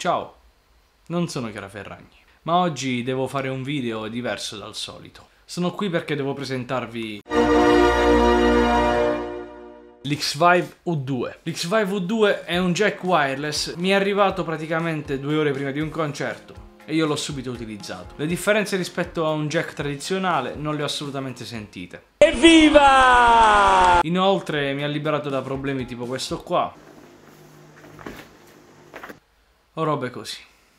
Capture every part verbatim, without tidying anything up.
Ciao, non sono Chiara Ferragni, ma oggi devo fare un video diverso dal solito. Sono qui perché devo presentarvi l'X Vive U due. L'X Vive U due è un jack wireless, mi è arrivato praticamente due ore prima di un concerto e io l'ho subito utilizzato. Le differenze rispetto a un jack tradizionale non le ho assolutamente sentite. Evviva! Inoltre mi ha liberato da problemi tipo questo qua o robe così.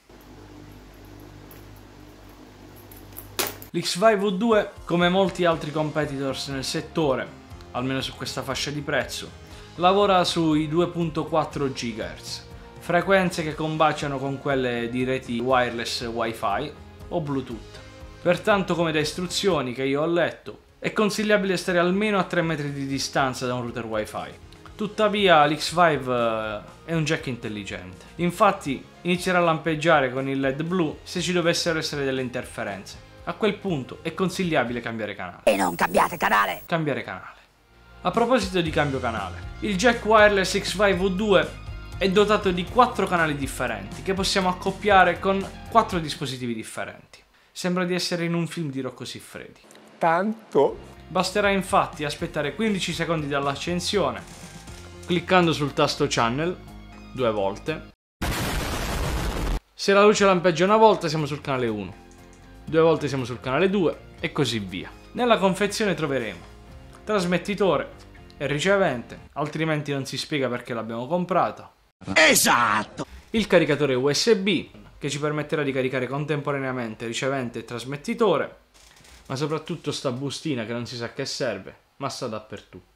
L'X Vive U due, come molti altri competitors nel settore, almeno su questa fascia di prezzo, lavora sui due virgola quattro gigahertz, frequenze che combaciano con quelle di reti wireless Wi-Fi o Bluetooth. Pertanto, come da istruzioni che io ho letto, è consigliabile stare almeno a tre metri di distanza da un router Wi-Fi. Tuttavia l'X Vive è un jack intelligente, infatti inizierà a lampeggiare con il L E D blu se ci dovessero essere delle interferenze. A quel punto è consigliabile cambiare canale. E non cambiate canale! Cambiare canale. A proposito di cambio canale, il jack wireless X Vive U due è dotato di quattro canali differenti che possiamo accoppiare con quattro dispositivi differenti. Sembra di essere in un film di Rocco Siffredi. Tanto? Basterà infatti aspettare quindici secondi dall'accensione, cliccando sul tasto channel due volte. Se la luce lampeggia una volta siamo sul canale uno, due volte siamo sul canale due e così via. Nella confezione troveremo trasmettitore e ricevente, altrimenti non si spiega perché l'abbiamo comprata. Esatto! Il caricatore U S B che ci permetterà di caricare contemporaneamente ricevente e trasmettitore, ma soprattutto sta bustina che non si sa che serve, ma sta dappertutto.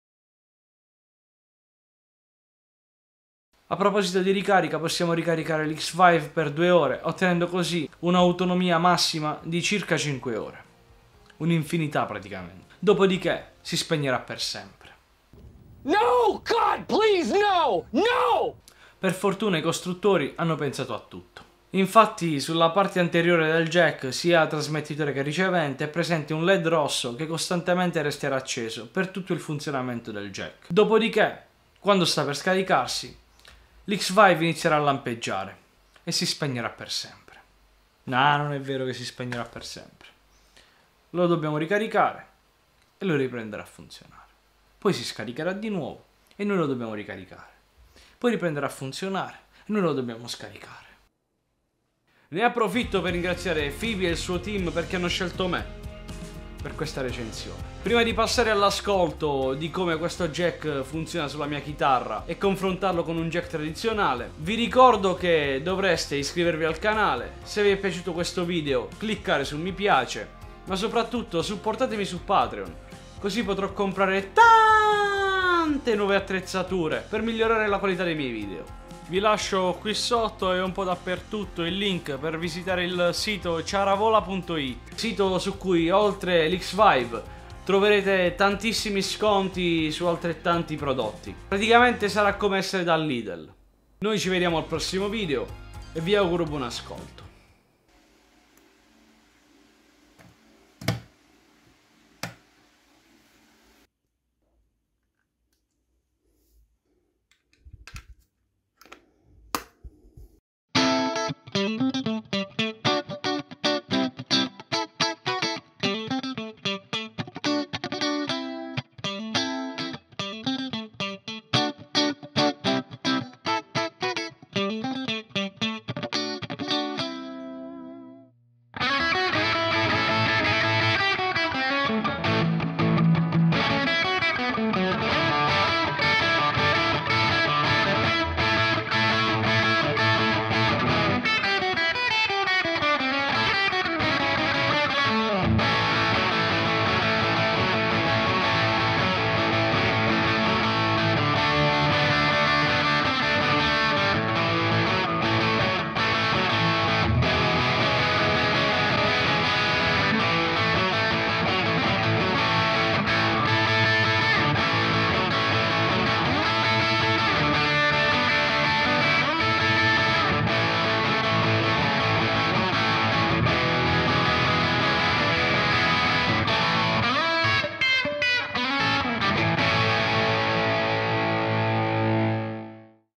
A proposito di ricarica, possiamo ricaricare l'X Vive per due ore, ottenendo così un'autonomia massima di circa cinque ore. Un'infinità praticamente. Dopodiché si spegnerà per sempre. No, God, please, no! No! Per fortuna i costruttori hanno pensato a tutto. Infatti sulla parte anteriore del jack, sia trasmettitore che ricevente, è presente un L E D rosso che costantemente resterà acceso per tutto il funzionamento del jack. Dopodiché, quando sta per scaricarsi, l'X Vive inizierà a lampeggiare e si spegnerà per sempre. No, non è vero che si spegnerà per sempre. Lo dobbiamo ricaricare e lo riprenderà a funzionare. Poi si scaricherà di nuovo e noi lo dobbiamo ricaricare. Poi riprenderà a funzionare e noi lo dobbiamo scaricare. Ne approfitto per ringraziare Phoebe e il suo team perché hanno scelto me per questa recensione. Prima di passare all'ascolto di come questo jack funziona sulla mia chitarra e confrontarlo con un jack tradizionale, vi ricordo che dovreste iscrivervi al canale, se vi è piaciuto questo video cliccare sul mi piace, ma soprattutto supportatemi su Patreon, così potrò comprare tante nuove attrezzature per migliorare la qualità dei miei video. Vi lascio qui sotto e un po' dappertutto il link per visitare il sito ciaravola punto it, sito su cui oltre l'X Vive troverete tantissimi sconti su altrettanti prodotti. Praticamente sarà come essere dal Lidl. Noi ci vediamo al prossimo video e vi auguro buon ascolto.